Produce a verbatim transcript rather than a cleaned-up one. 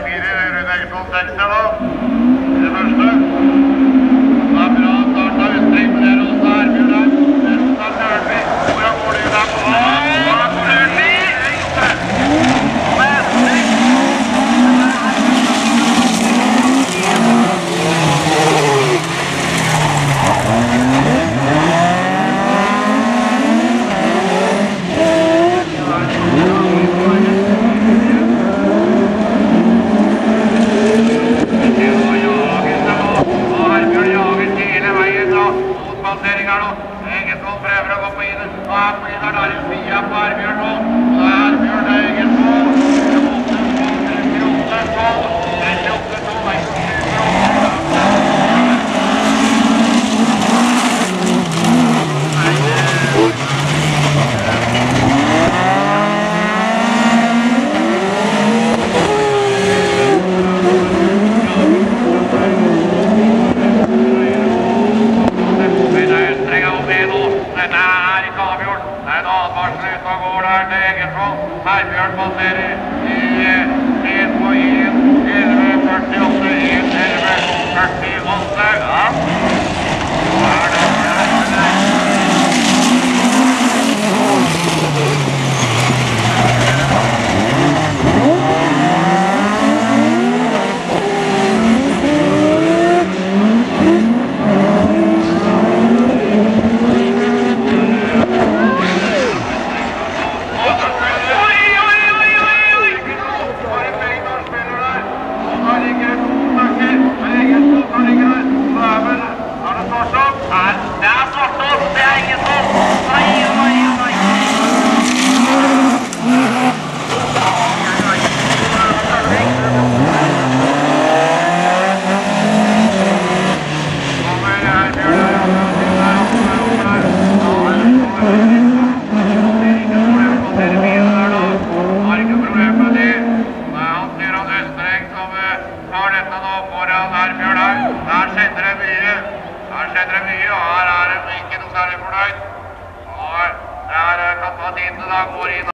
fire redaksjonstekster da. Det første. Det er bra start av Østring, men det er Rosa Herbjørn der. Det er Rosa Nørby. Hvordan går det der på? Hvordan går det Nørby? Eggesvold prøver å gå på inn. Nå er Flina Darius Fia på Herbjørn nå. Så er Herbjørn Eggesvold. tjueåtte tolv. trettiåtte Herbjørn passerer i en på en, elleve førtiåtte, en elleve førtiåtte. Ja. Er det Her er det mye, her er det ikke noe særlig fornøyd. Og det er kapasiteten da går inn.